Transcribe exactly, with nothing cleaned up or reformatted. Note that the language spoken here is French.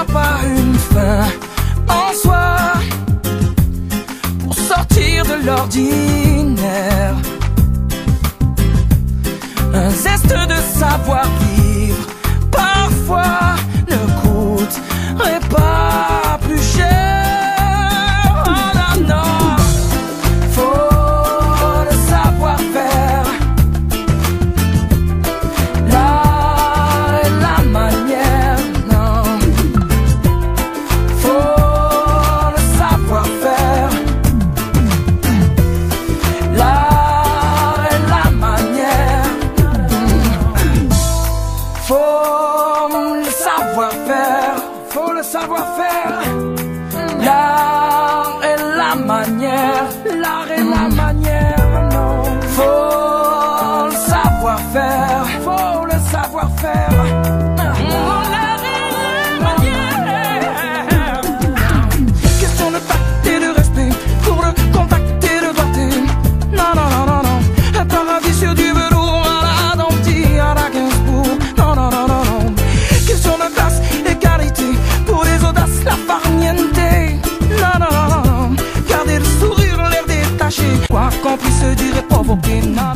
vois pas une fin en soi pour sortir de l'ordinaire. Un zeste de savoir-vivre parfois ne coûterait pas plus cher. Oh non, non, faut le savoir-faire. L'art et la manière, non, faut le savoir-faire. L'art et la manière, faut le savoir-faire, faut le savoir-faire. L'art et la manière, l'art et la manière, non. Faut le savoir-faire, faut le savoir-faire. L'art et la manière. Question de tact et de respect, pour le contact et de doigté. Non, non, non, non, non. Un paradis sur du velours à la dentille, à la Gainsbourg. Non, non, non, non, non. Question de classe, égalité, pour les audaces, la farniente. Non, non, non, non, non. Garder le sourire, l'air détaché, quoi qu'on puisse dire et provoquer. Non.